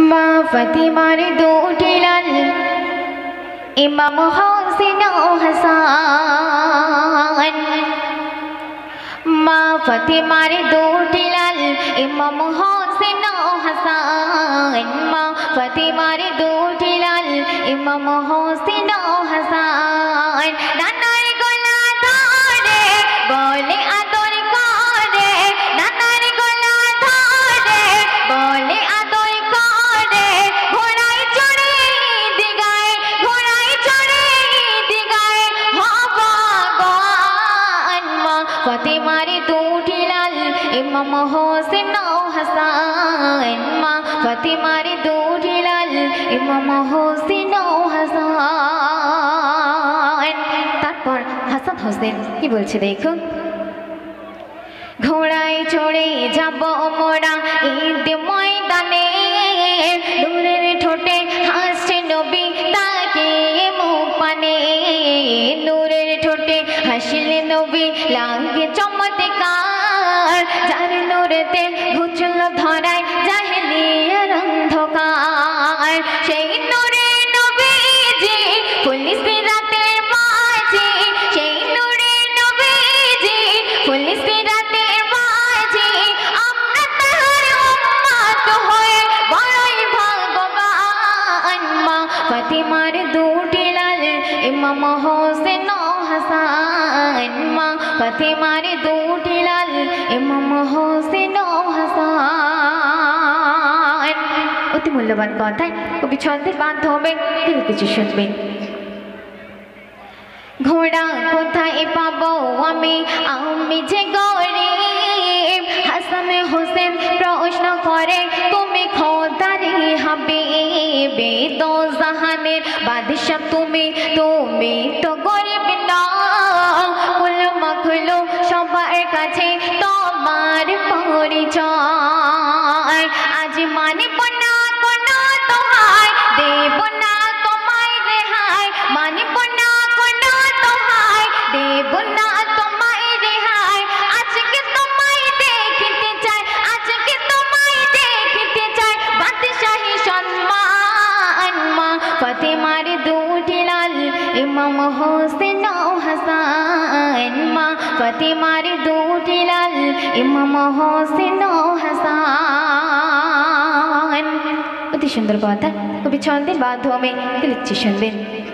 মা ফাতিমার দুটি লাল ইমাম হোসেন ও হাসান। মা ফাতিমার দুটি লাল ইমাম হোসেন ও হাসান। মা ফাতিমার দুটি লাল ইমাম হোসেন ও হাসান। নানার গলা ধরে বলে আদর করে, নানার গলা ধরে বলে আদর করে। ঘোড়ায় চড়ে দিগায়, ঘোড়ায় চড়ে দিগায় হবা গান। মা ফাতিমার দুটি লাল ইমাম হোসেন ও হাসান। মা ফাতিমার দুটি লাল ইমাম হোসেন ও হাসান। তারপর হাসান হোসেন কি বলছে দেখুন। ঘোড়ায় চড়ে যাব মোরা ঈদ ময়দানে, দূরের ঠোঁটে হাসছে নবী তাকে মুখ পানে। নূরের ঠোঁটে হাসলে নবী লাগে চমৎকার, যার নূরেতে ঘুচল ধরায় জাহেলিয়ার অন্ধকার। সেই নূরে নবীজি পুলিশ রাতের মাঝে, সেই নূরে নবীজি পুলিশ রাতের মাঝে। আমরা তাহার উম্মত হয়ে বড়ই ভাগ্যবান। মা ফাতিমার দুটি লাল ইমাম হোসেন ও হাসান। মা ফাতিমার দুটি লাল ইমাম হোসেন ও হাসান। অতি মূল্যবান কথায় কবি ছন্দের মাধ্যমে তিনি কিছু শুনবেন। ঘোড়া কোথায় পাবো আমি, আমি যে গরিব। হাসান হোসেন প্রশ্ন করে তুমি খোদারি হাবিবে, দো জাহানের বাদশা তুমি, তুমি তো গরিব না। কুল মাখলুক সবার কাছে তোমার পরিচয়। আজ মানিব না কোনো তোমায়, দেব না তোমায় রেহাই। মানিব না কোনো তোমায়, দেব না তোমায় রেহাই। আজকে তোমায় দেখিতে চাই, আজকে তোমায় দেখিতে চাই বাদশাহী সম্মান। মা ফাতিমার দুটি লাল ইমাম হোসেন ও হাসান। মা ফাতিমার দুটি লাল ইমাম হোসেন ও হাসান। অতি সুন্দর কথা কবি ছন্দের মাধ্যমে লিখছে শুনবেন।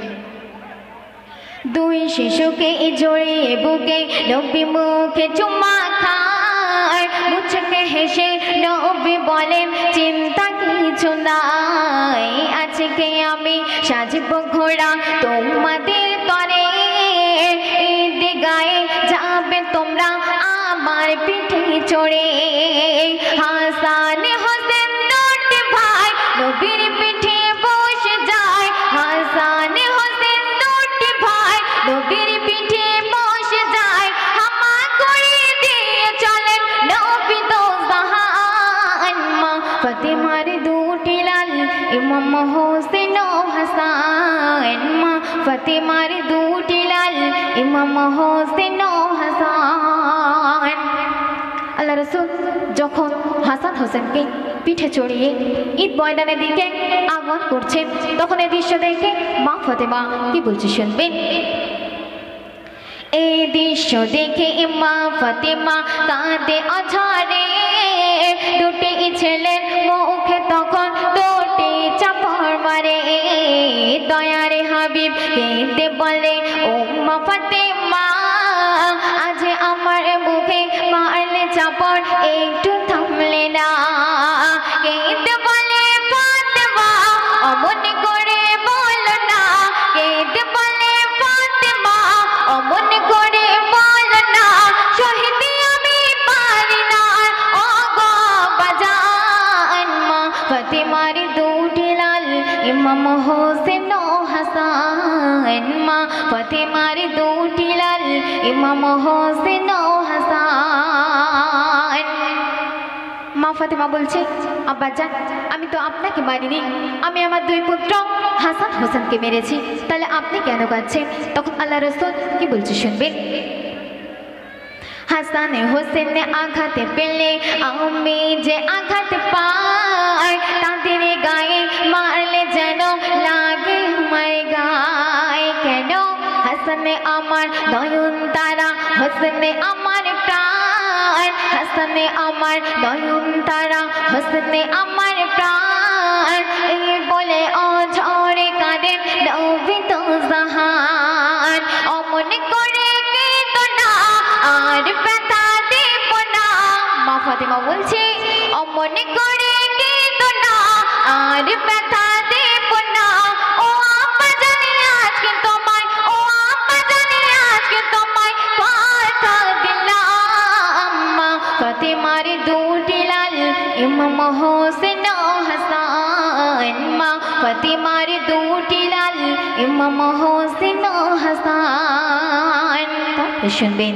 দুই শিশুকে জড়িয়ে বুকে নবী মুখে চুম্মা খায়। মুচকে হেসে নবী বলেন চিন্তা কিছু নাই। আজকে আমি সাজব ঘোড়া তোমাদের তরে, ঈদ গায়ে যাবে তোমরা আমার পিঠে চড়ে। হাসান হোসেন দুটি ভাই নবীর পিঠে বসে যায়। হাসান হোসেন দুটি ভাই নবীর পিঠে বসে যায়। হামা করে দিয়ে চলেন নবী দো জাহান। মা ফাতিমার দুটি লাল ইমাম হোসেন ও হাসান। মা ফাতিমার দুটি লাল ইমাম হোসেন ও হাসান। আল্লাহ রাসূল যখন হাসান হোসেনকে পিঠে চড়িয়ে ঈদ ময়দানের দিকে আগমন করছে, তখন এই দৃশ্য দেখে মা ফাতেমা কি বলছে শুনবেন। এই দৃশ্য দেখে মা ফাতেমা কাঁদে অঝরে। দুটি ছেলের মুখে তখন দুটি চাপড় মারে। দয়ারে হাবিব কেঁদে বলে ও মা ফাতেমা, আজ আমার মুখে মারলে চাপড় একটু থামলে না। কেঁদে বলে ফাতেমা অমন করে বলো না। কেঁদে বলে ফাতেমা অমন করে বলো না। শহীদ আমি পারি না ও গো বাজান। মা ফাতেমার দুটি লাল ইমাম হোসেন ও হাসান। মা ফাতেমার দুটি লাল ইমাম হোসেন ও হাসান। মা ফাতেমা বলছে আব্বাজান আমি তো আপনাকে মারিনি, আমি আমার দুই পুত্র হাসান হোসেনকে মেরেছি, তাহলে আপনি কেন কাঁদছেন? তখন আল্লাহ রাসূল কি বলছে শুনবেন। হাসান হোসেন আঘাত পেলে আমি যে আঘাত পাই, তাদের গায়ে হাসানে আমার প্রাণ, হাসানে আমার নয়ন তারা, হাসানে আমার প্রাণ। এই বলে অঝরে কাঁদেন নবী দো জাহান। অমন করে কেঁদো না আর ব্যথা দেব না। মা ফাতেমা বলছে অমন করে কেঁদো না আর ব্যথা দেব না। ও আম্মা জানি আজকে তোমায়, ও আম্মা জানি আজকে তোমায় কথা দিলাম। মা ফাতেমার দুটি লাল ইমাম হোসেন ও হাসান। মা ফাতেমার দুটি লাল ইমাম হোসেন ও হাসান। শুনবেন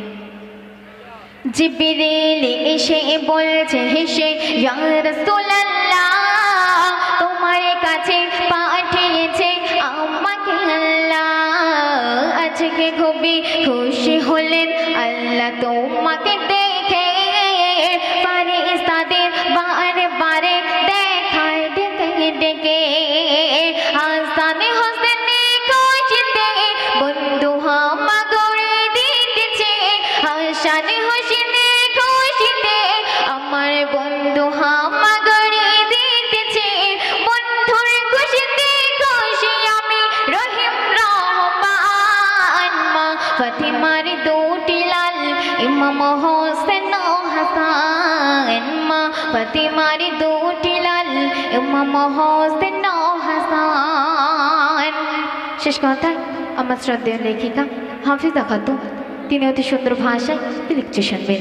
জিবরিল এসে বলছে হেসে ইয়া রাসূলুল্লাহ, তোমার কাছে পাঠিয়েছে আমাকে আল্লাহ। আজকে খুবই খুশি হলেন আল্লাহ তোমাকে দেখে, ফারিস্তাদের বারে বারে দেখায় ডেকে ডেকে। হাসান হোসেন খুশিতে বন্ধু হামাগুড়ি দিতেছে। হাসান হোসেন খুশিতে আমার বন্ধু হামাগুড়ি দিতেছে। বন্ধুর খুশিতে খুশি আমি রহিম রহমান। মা ফাতেমার দুটি লাল ইমাম হোসেন ও হাসান। মা ফাতেমার দুটি লাল ইমাম হোসেন ও হাসান। শেষ কথায় আমার শ্রদ্ধেয় লেখিকা হাফিজা খাতুন, তিনি অতি সুন্দর ভাষায় লিখছে, শুনবেন।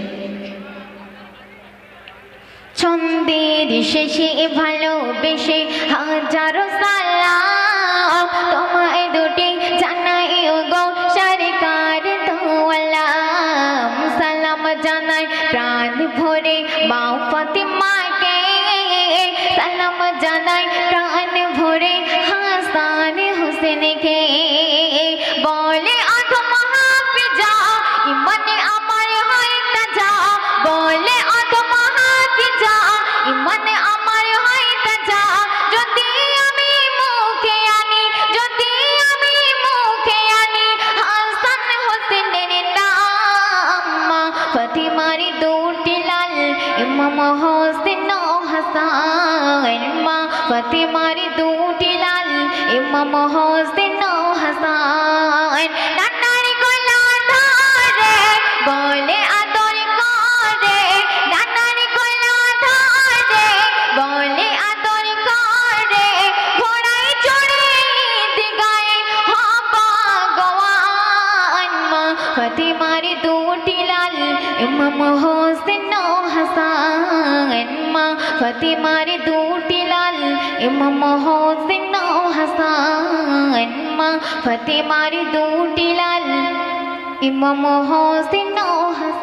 ছন্দের শেষে ভালোবেসে হাজারো সালাম, তোমায় দুটি জানাই গো সরকার তোয়ালাম। সালাম জানাই প্রাণ ভরে মা ফাতেমাকে, সালাম জানাই প্রাণ ভরে হাসান হোসেনকে। বলে আদম হাফিজা ইমানে আমার হয় তাজা, বলে আদম হাফিজা ইমানে আমার হয় তাজা। যদি আমি মুখে আনি, যদি আমি মুখে আনি হাসান হোসেনের নাম। মা ফাতেমার দুটি লাল ইমাম হোসেন ও হাসান। মা ফাতেমার দুটি লাল ইমাম হোসেন ও হাসান। নানার গলা ধরে বলে আদর করে, নানার গলা ধরে বলে আদর করে। ঘোড়ায় চড়ে দিগায় হবা গোয়ান। মা ফাতেমার দুটি লাল ইমাম হোসেন ও হাসান। মা ফাতেমার দুটি লাল ইমাম হোসেন ও হাসান। মা ফাতেমার দুটি লাল ইমাম হোসেন ও হাসান।